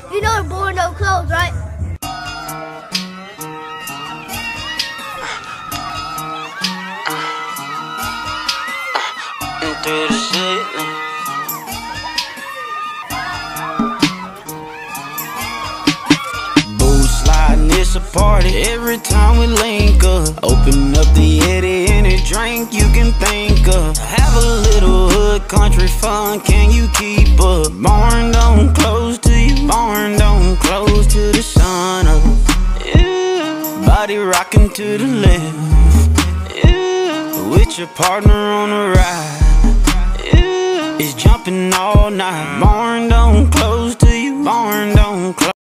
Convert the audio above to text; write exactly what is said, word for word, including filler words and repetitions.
You know the boy no clothes, right? Through the city. Boo sliding, it's a party every time we link up. Open up the Yeti, any drink you can think of. Have a little hood country fun, can you keep up? Barn don't close to you, barn don't close to the sun up. Yeah. Body rocking to the left, yeah. With your partner on the ride, it's jumping all night. Barn don't close to you, barn don't close.